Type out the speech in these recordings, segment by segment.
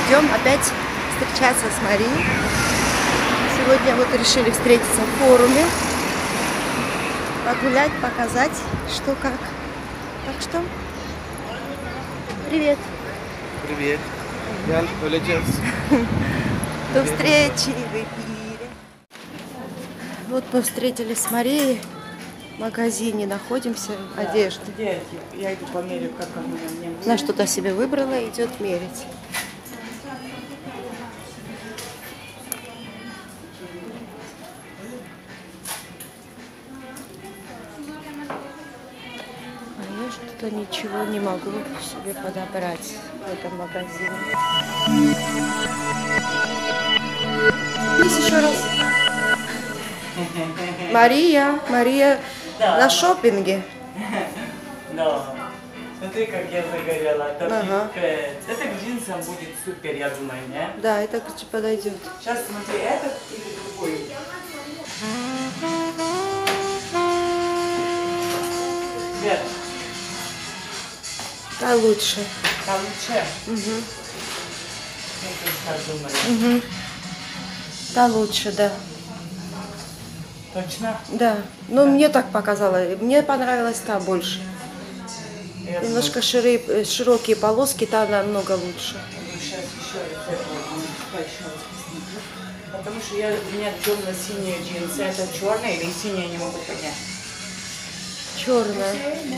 идем опять встречаться с Марией. Сегодня вот решили встретиться в форуме, погулять, показать, что как. Так что, привет. Привет. Ян, улетелся. До встречи в эфире. Вот мы встретились с Марией. В магазине находимся, одежды. Я иду померю, как оно мне. Она что-то себе выбрала и идет мерить. А я что-то ничего не могу себе подобрать в этом магазине. Здесь еще раз. Мария Да. на шопинге. Да. Смотри, как я загорела. Ага. Это к джинсам будет супер, я думаю, не? Да, это подойдет. Сейчас смотри, этот или другой. Свет. Да, лучше. Там лучше. Угу. Я тоже так думаю. Угу. Да, лучше, да. Точно? Да. Ну, мне так показало. Мне понравилась та больше. Я Немножко широкие полоски, та намного лучше. думаю, сейчас еще рецепт точно посмотрю. Потому что у меня темно-синие джинсы. Это черные или синие, не могу понять. Черная.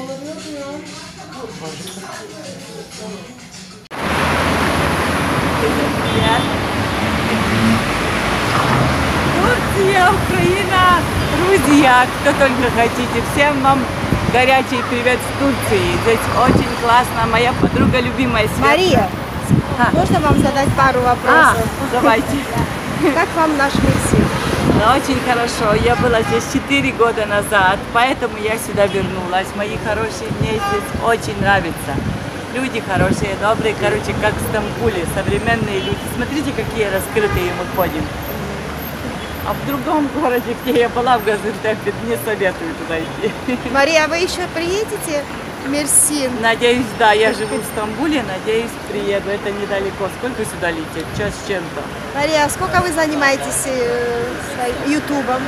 Турция, Украина, друзья, кто только хотите. Всем вам горячий привет с Турции. Здесь очень классно. Моя подруга любимая Света. Мария, можно вам задать пару вопросов? Давайте. Как вам наш Мерсин? Очень хорошо. Я была здесь 4 года назад, поэтому я сюда вернулась. Мои хорошие мне здесь очень нравится. Люди хорошие, добрые, короче, как в Стамбуле, современные люди. Смотрите, какие раскрытые мы ходим. А в другом городе, где я была, в Газиантепе, не советую туда идти. Мария, а вы еще приедете в Мерсин? Надеюсь, да, я живу в Стамбуле, надеюсь, приеду. Это недалеко. Сколько сюда лететь? Час с чем-то. Мария, а сколько вы занимаетесь своим ютубом?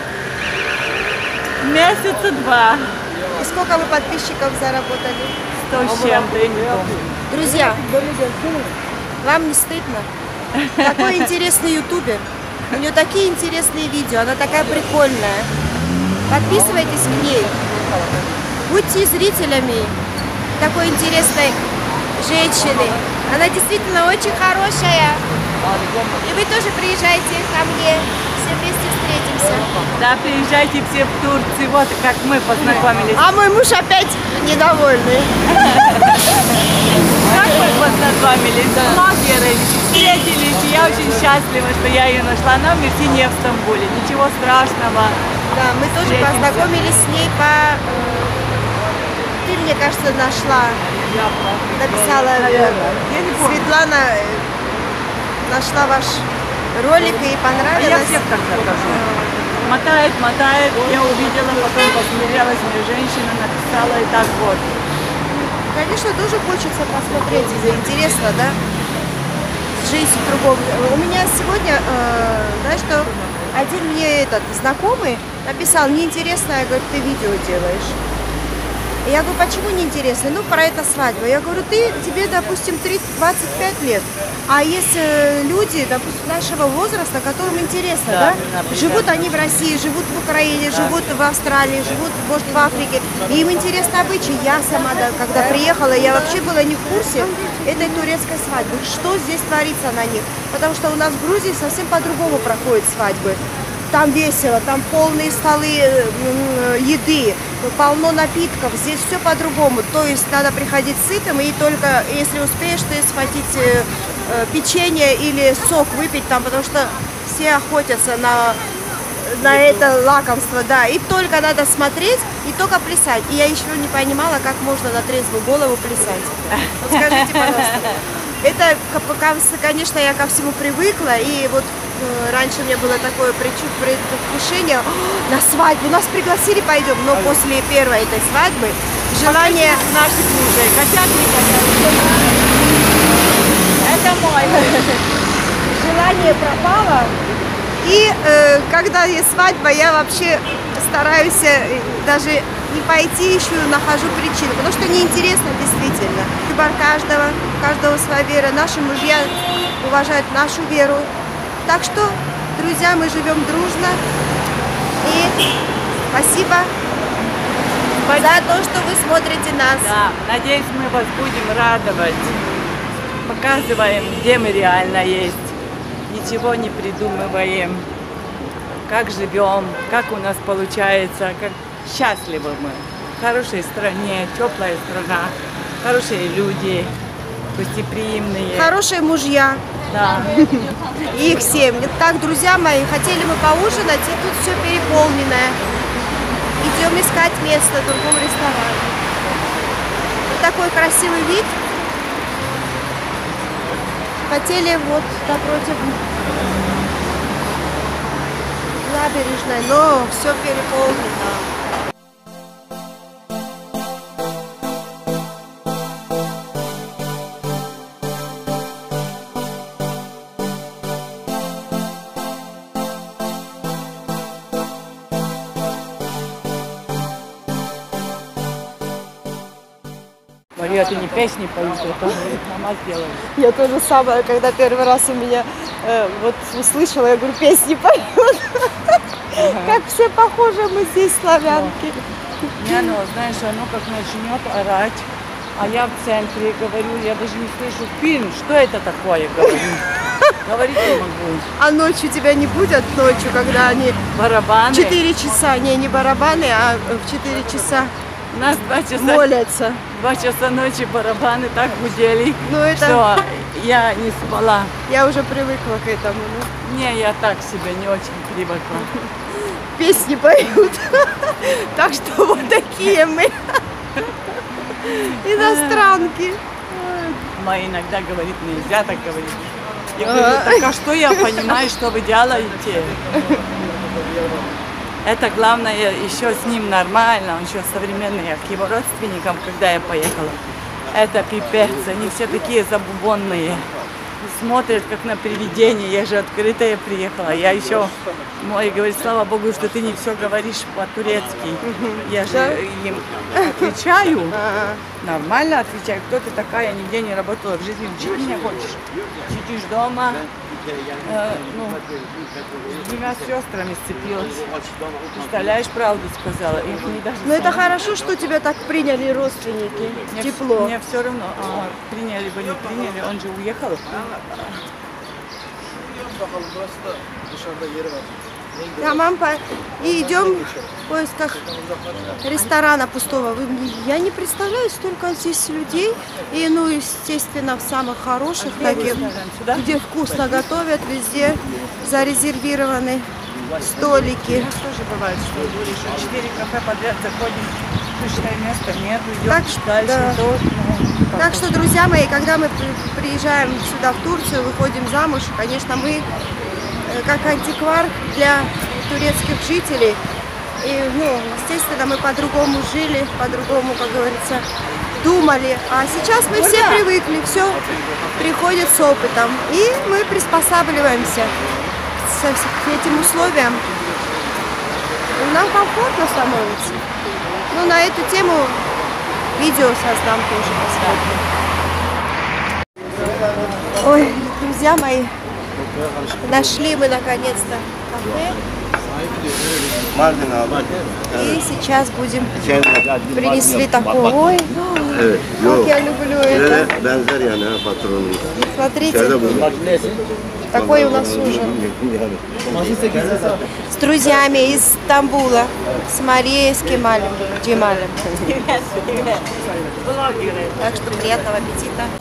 Месяца 2. И сколько вы подписчиков заработали? 100 с чем-то, я не помню. Друзья, вам не стыдно? Такой интересный ютубер. У нее такие интересные видео, она такая прикольная. Подписывайтесь к ней. Будьте зрителями такой интересной женщины. Она действительно очень хорошая. И вы тоже приезжайте ко мне. Все вместе встретимся. Да, приезжайте все в Турцию. Вот как мы познакомились. А мой муж опять недовольный. Как мы познакомились? Блогеры встретились. И я очень счастлива, что я ее нашла. Она в Мерсине, в Стамбуле. Ничего страшного. Да, мы тоже Встретимся. познакомились с ней по... Ты, мне кажется, нашла, написала, Я не помню. Светлана нашла ваш ролик и Я понравилось. всех тогда хожу. Мотает. Я увидела, потом посмотрелась мне женщина, написала и так вот. Конечно, тоже хочется посмотреть, интересно, да? Жизнь в другом. У меня сегодня, знаешь, что один мне знакомый написал, неинтересно, я говорю, ты видео делаешь. И я говорю, почему неинтересно? Ну, про это свадьба. Я говорю, тебе, допустим, 25 лет, а есть люди, допустим, нашего возраста, которым интересно, да? Живут они в России, живут в Украине, живут в Австралии, живут, может, в Африке. И им интересны обычаи. Я сама, да, когда приехала, я вообще была не в курсе этой турецкой свадьбы. Что здесь творится на них? Потому что у нас в Грузии совсем по-другому проходят свадьбы. Там весело, там полные столы еды, полно напитков. Здесь все по-другому. То есть надо приходить сытым и только, если успеешь, ты схватить печенье или сок выпить там, потому что все охотятся на это лакомство, да. И только надо смотреть и только плясать. И я еще не понимала, как можно на трезвую голову плясать. Вот скажите, пожалуйста. Это, конечно, я ко всему привыкла, и вот раньше у меня было такое предвкушение на свадьбу. Нас пригласили, пойдем, но после первой этой свадьбы желание... Наших мужей, хотят, не хотят. Это мой. желание пропало. И когда есть свадьба, я вообще стараюсь даже не пойти, еще нахожу причину, потому что неинтересно действительно. Выбор каждого своя вера. Наши мужья уважают нашу веру. Так что, друзья, мы живем дружно. И спасибо за то, что вы смотрите нас. Да, надеюсь, мы вас будем радовать. Показываем, где мы реально есть. Ничего не придумываем. Как живем, как у нас получается, как счастливы мы. В хорошей стране, теплая страна, хорошие люди, гостеприимные. Хорошие мужья. Да. И их семьи. Так, друзья мои, хотели мы поужинать, и тут все переполненное. Идем искать место в другом ресторане. Вот такой красивый вид. Хотели вот напротив набережной, но все переполнено. Мария, ты не песни поешь, это мама сделала. Я тоже самое, когда первый раз у меня вот услышала, я говорю, песни поют. Как все похожи мы здесь, славянки. Не, ну, знаешь, оно как начнет орать, а я в центре говорю, я даже не слышу фильм, что это такое, говорю. Говорить не могу. А ночью тебя не будет, ночью, когда они Барабаны. 4 часа, не барабаны, а в 4 часа У нас 2 часа. молятся. 2 часа ночи барабаны так гудели, Ну это, что я не спала. я уже привыкла к этому. Ну. Не, я так себе не очень привыкла. Песни поют. Так что вот такие мы. Иностранки. Мама иногда говорит, нельзя так говорить. Я говорю, так а что я понимаю, что вы делаете? Это главное, еще с ним нормально, он еще современный, к его родственникам, когда я поехала. Это пипец, они все такие забубонные. Смотрят, как на привидение, я же открытая приехала. Я еще, мой говорит, слава Богу, что ты не все говоришь по-турецки. Я же им отвечаю, нормально отвечаю. Кто ты такая, нигде не работала в жизни, учить меня хочешь? Сидишь дома, с 2 сестрами сцепилась. Представляешь, правду сказала. Но это хорошо, что тебя так приняли родственники. Тепло. Мне все равно, приняли бы, не приняли, он же уехал. Тамам, и идем в поисках ресторана пустого. Я не представляю, столько здесь людей. И, ну, естественно, в самых хороших таких, где вкусно готовят, везде зарезервированы столики. У нас тоже бывает, что будешь 4 кафе подряд заходим, точное место нет, идем Так, дальше. да. Так что, друзья мои, когда мы приезжаем сюда, в Турцию, выходим замуж, конечно, мы как антиквар для турецких жителей. И, ну, естественно, мы по-другому жили, по-другому, как говорится, думали. А сейчас мы все привыкли, все приходит с опытом. И мы приспосабливаемся к этим условиям. И нам комфортно становится. Ну, на эту тему видео создам тоже, посмотрим. Ой, друзья мои, нашли мы наконец-то кафе. И сейчас будем, принесли такой, ой, как я люблю это. Смотрите, такой у нас ужин. С друзьями из Стамбула, с Марией, с Кемалем, Джемалем. Так что приятного аппетита.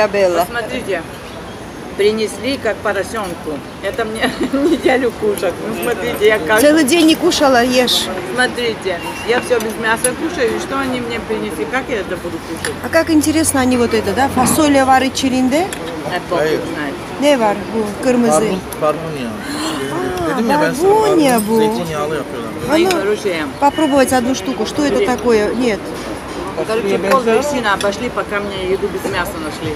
mia bella. Посмотрите, принесли как поросенку. Это мне неделю кушать. Ну, смотрите, я как... Целый день не кушала, ешь. Смотрите, я все без мяса кушаю, и что они мне принесли? Как я это буду кушать? А как интересно они вот это, да? Фасолия var içinde. Бог знает. Ne var bu? Kırmızı. Barbunya. А, Dedim ya ben sana barbunya bu. zeytinyağlı yapıyorlar. Мои А ну, хорошие. попробовать одну штуку. Что это такое? Нет. Короче, пол Мерсина обошли, пока мне еду без мяса нашли.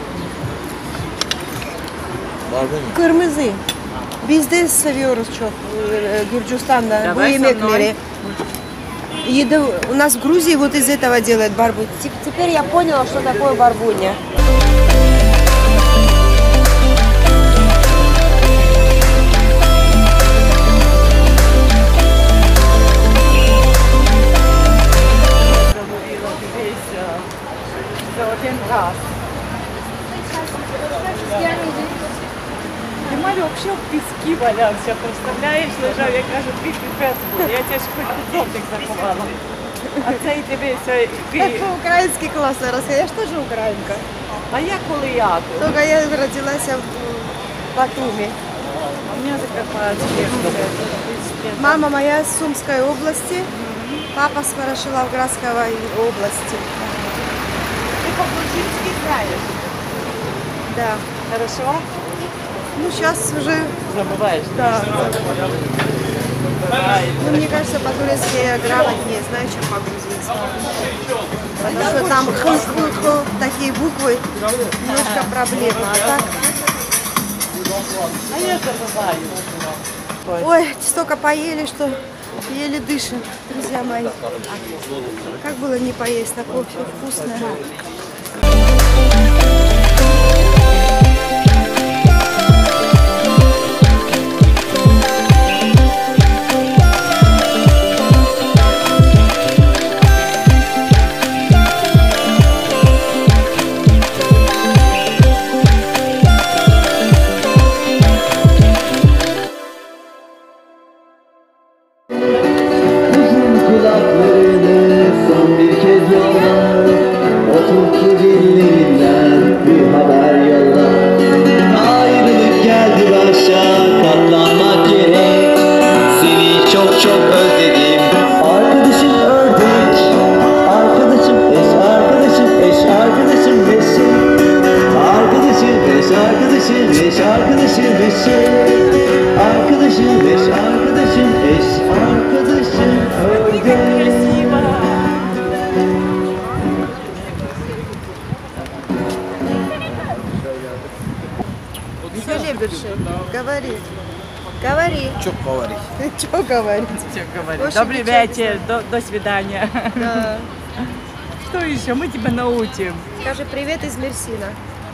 Barbunya. Kırmızı. Biz de seviyoruz çok Gürcistan'da bu Давай со мной. yemekleri. Еду, у нас в Грузии вот из этого делают барбунь. Теперь я поняла, что такое барбунья. За один раз. Ты вообще в песке валялся, представляєш, лежав, я кажу, ти піпець був, я тебе ж хоч підзорник заховала. А цей дивися, Как по-украински классно рассказать. Я же тоже украинка. а я коли я тут? Только я родилась в Батуми. У мене Закарпатське. Мама моя с Сумской области, папа с Ворошиловградской области. Ти по-грузинськи знаєш? Да. Хорошо? Ну, сейчас уже, Забуваєш? да. Ну, мне кажется, по-турецки я грамотнее знаю, чем по-грузински. Потому что там х, такие буквы, немножко проблема. А так, А я забуваю. ой, столько поели, что еле дышим, друзья мои. Как было не поесть, такое все вкусное. Kulaklarını son bir kez yolla. Otur ki dillerinden bir haber yolla. Ayrılık geldi başa, katlanmak gerek. Seni çok çok özledim. Arkadaşım ördek, arkadaşım eş, arkadaşım eş, arkadaşım eşi. Arkadaşım eş, arkadaşım eş, arkadaşım eşi. Arkadaşım eş, arkadaşım eş, arkadaşım ördek. Скажи, Берши, говори. Говори. Çok говорить. Что говорить? Что говорить? Больше Добрый ничего не вечер, до свидания. Да. Что еще? Мы тебя научим. Скажи привет из Мерсина.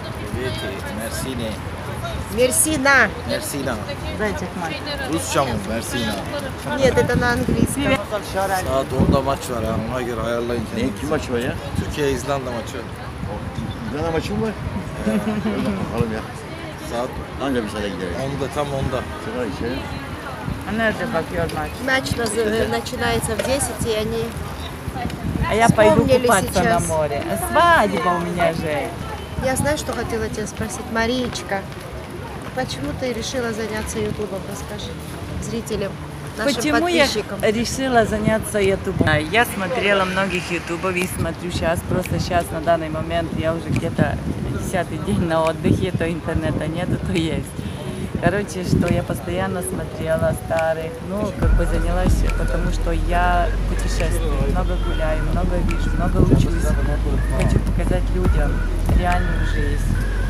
Mersine. Мерсина. Mersina. Дайте к маме. Rusça mı? Mersina. Нет, это на английском. Saat 10'da maç var ha. Ona göre ayarlayın Ne kendinizi. kim maçı var ya? Türkiye-İzlanda maçı. Gana maçı mı var? Bakalım ya. Saat Anca bir saate gideriz. 10'da tam 10'da. Sıra içeri. Она же попьет мать. Матч начинается в 10, и они... А я пойду Вспомнили купаться сейчас. на море. Свадьба у меня же. Я знаю, что хотела тебя спросить. Мариечка, почему ты решила заняться ютубом? Расскажи зрителям, нашим Почему я подписчикам. решила заняться ютубом? Я смотрела многих ютубов и смотрю сейчас, просто сейчас на данный момент я уже где-то 10-й день на отдыхе, то интернета нету, то есть. Короче, что я постоянно смотрела старых, ну, как бы занялась, потому что я путешествую, много гуляю, много вижу, много учусь. Хочу показать людям реальную жизнь.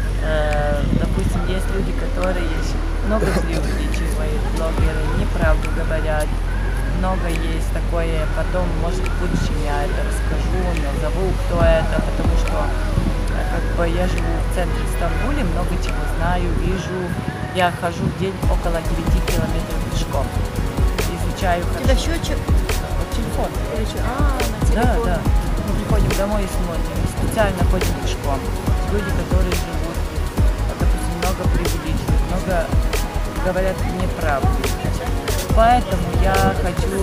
Допустим, есть люди, которые много преувеличивают, блогеры, неправду говорят. Много есть такое, потом, может, в будущем я это расскажу, назову, кто это, потому что как бы я живу в центре Стамбуля, много чего знаю, вижу. Я хожу в день около 9 километров пешком. Изучаю Это счетчик? телефон. Или что? А, на Да, телефон. да. Мы приходим домой и смотрим. Специально ходим пешком. Люди, которые живут, допустим, много преувеличивают, много говорят неправду. Поэтому я хочу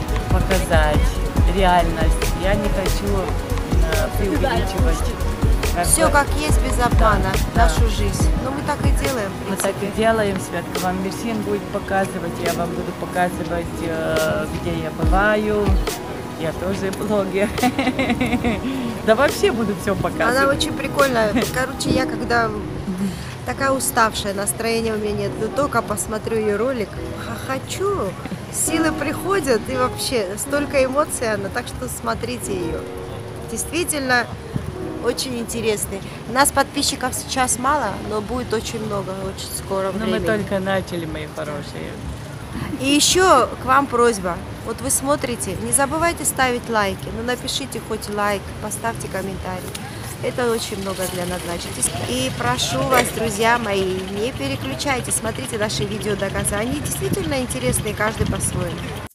показать реальность. Я не хочу преувеличивать Все как есть, без обмана, Да, нашу жизнь. Но мы так и делаем. в Мы так принципе. и делаем, Светка, вам Мерсин будет показывать, я вам буду показывать, где я бываю. Я тоже блогер. Да вообще буду все Она показывать. очень прикольная. Короче, я когда такая уставшая, настроения у меня нет, но только посмотрю ее ролик, хохочу, силы приходят и вообще столько эмоций она, так что смотрите ее. Действительно очень интересный. У нас подписчиков сейчас мало, но будет очень много, очень скоро Но мы времени. только начали, мои хорошие. И еще к вам просьба. Вот вы смотрите, не забывайте ставить лайки. Ну напишите хоть лайк, поставьте комментарий. Это очень много для нас значит. И прошу вас, друзья мои, не переключайтесь, смотрите наши видео до конца. Они действительно интересные, каждый по-своему.